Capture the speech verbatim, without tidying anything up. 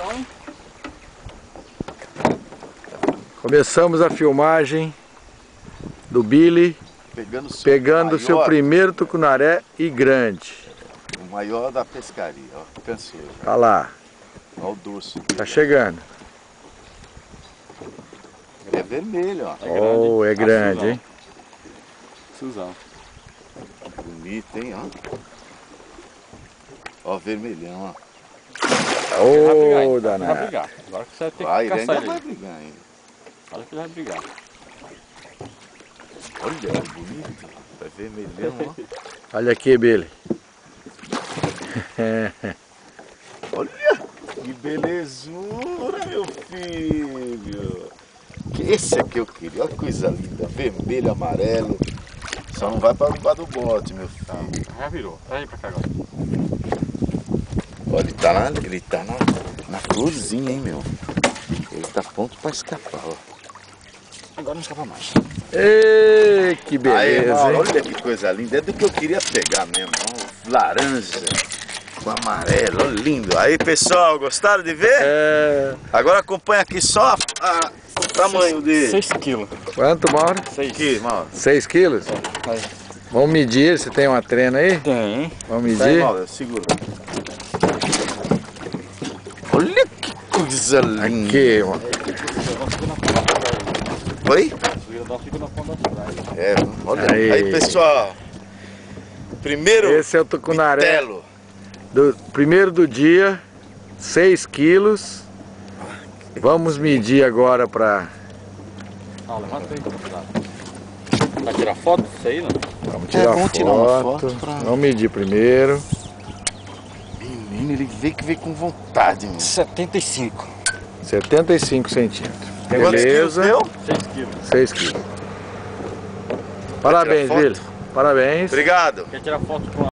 então, hein? Começamos a filmagem do Billy Pegando o seu, pegando maior, seu primeiro tucunaré e grande. o maior da pescaria, ó. Cansou já. Olha lá, Olha o dorso dele. tá chegando. Ele é vermelho, ó. É grande, Oh, é hein? grande, hein? Suzão. Bonito, hein, ó. Ó, vermelhão, ó. Ele vai brigar, Ô, hein? Ele vai danado. brigar. Agora que você vai ter Vai, que ele caçar ainda ele. vai brigar ainda. Olha que ele vai brigar. Olha que bonito. Tá vermelhão, ó. Olha aqui, Billy. Olha, que belezura, meu filho. Esse aqui eu queria, olha que coisa linda. Vermelho, amarelo. Só não vai para debaixo do bote, meu filho. Já virou. Traz ele pra cá agora. Olha, ele tá, na, ele tá na, na florzinha, hein, meu. Ele tá pronto para escapar, ó. Agora não escapa mais. Ei, que Aí, beleza, Mauro, hein? olha que coisa linda. É do que eu queria pegar mesmo. Ó, laranja com amarelo, ó, lindo. Aí, pessoal, gostaram de ver? É... Agora acompanha aqui só a, o tamanho dele. seis quilos. Quanto, Mauro? seis. Aqui, Mauro. seis quilos? Aí. Vamos medir, você tem uma trena aí? Tem, hein? Vamos Tá aí, medir? Mauro, segura. Olha que coisa linda. Aqui, ó. Oi? Fica na ponta da praia. É, olha Aí. aí, pessoal. Primeiro Esse é o tucunaré bitelo. do primeiro do dia, seis quilos. Vamos medir agora para... Ah, levanta aí. Vai tirar foto disso aí, não? Vamos É, tirar vamos foto. tirar uma foto pra- Vamos medir primeiro. Menino, ele veio que veio com vontade, meu. setenta e cinco. setenta e cinco centímetros. Quantos quilos Beleza. deu? seis quilos. seis quilos. Parabéns, foto? Billy. Parabéns. Obrigado. Quer tirar foto com a